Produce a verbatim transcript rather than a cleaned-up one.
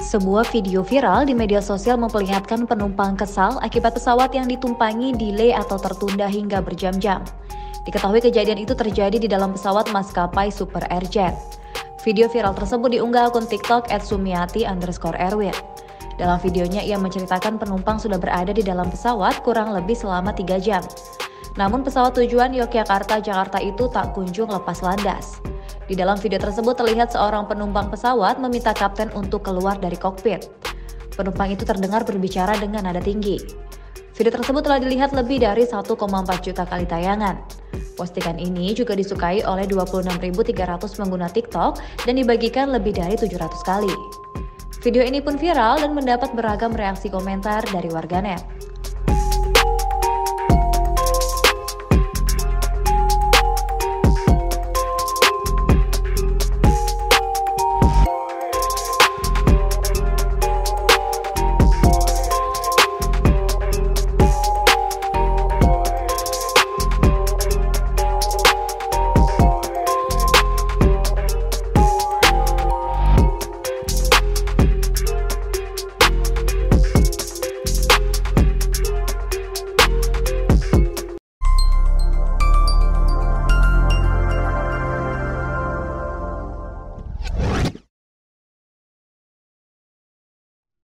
Sebuah video viral di media sosial memperlihatkan penumpang kesal akibat pesawat yang ditumpangi delay atau tertunda hingga berjam-jam. Diketahui kejadian itu terjadi di dalam pesawat maskapai Super Airjet. Video viral tersebut diunggah akun TikTok et sumiati underscore erwin. Dalam videonya ia menceritakan penumpang sudah berada di dalam pesawat kurang lebih selama tiga jam. Namun pesawat tujuan Yogyakarta-Jakarta itu tak kunjung lepas landas. Di dalam video tersebut terlihat seorang penumpang pesawat meminta kapten untuk keluar dari kokpit. Penumpang itu terdengar berbicara dengan nada tinggi. Video tersebut telah dilihat lebih dari satu koma empat juta kali tayangan. Postingan ini juga disukai oleh dua puluh enam ribu tiga ratus pengguna TikTok dan dibagikan lebih dari tujuh ratus kali. Video ini pun viral dan mendapat beragam reaksi komentar dari warganet.